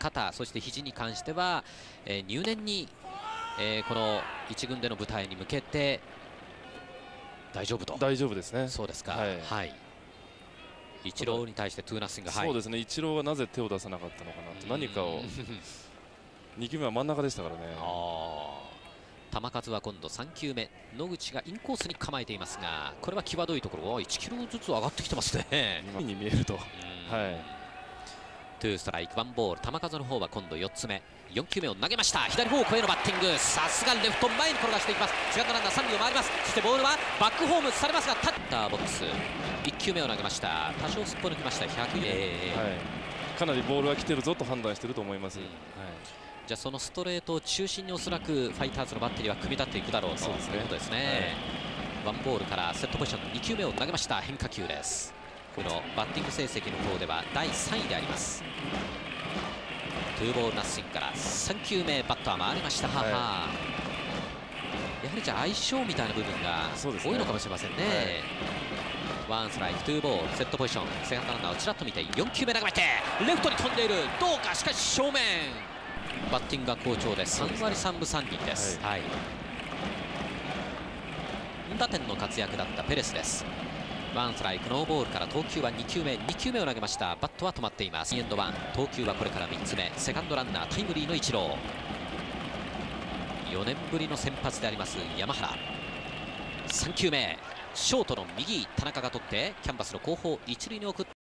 肩、そして肘に関しては、入念に、この1軍での舞台に向けて大丈夫と。 大丈夫ですね。 そうですか。はい。イチローに対してトゥーナッシング。 そうですね。イチローがなぜ手を出さなかったのかなと、何かを2球目は真ん中でしたからね。 球数は今度3球目、野口がインコースに構えていますが、これは際どいところを1キロずつ上がってきてますね。 今に見えると。はい。 2ストライク1ボール、球数の方は今度4つ目、4球目を投げました。左方向へのバッティング、さすがレフト前に転がしていきます。セカンドランナー3塁を回ります。そしてボールはバックホームされますが、タッターボックス1球目を投げました。多少すっぽ抜きました。 かなりボールは来てるぞと判断してると思います。 じゃあそのストレートを中心におそらくファイターズのバッテリーは組み立っていくだろうということですね。ワンボールからセットポジション2球目を投げました。変化球です。このバッティング成績の方では第3位であります。2ボールナッシングから3球目バットは回りました。やはりじゃあ相性みたいな部分が多いのかもしれませんね。ワンストライク2ボール、セットポジション、セカンドランナーをちらっと見て4球目投げましてレフトに飛んでいる。どうか、しかし正面。バッティングが好調で3割3分3厘です。打点の活躍だったペレスです。ワンストライクノーボールから投球は2球目を投げました。バットは止まっています。エンド1、投球はこれから3つ目、セカンドランナータイムリーのイチロー。4年ぶりの先発であります山原。3球目、ショートの右、田中が取ってキャンバスの後方一塁に送って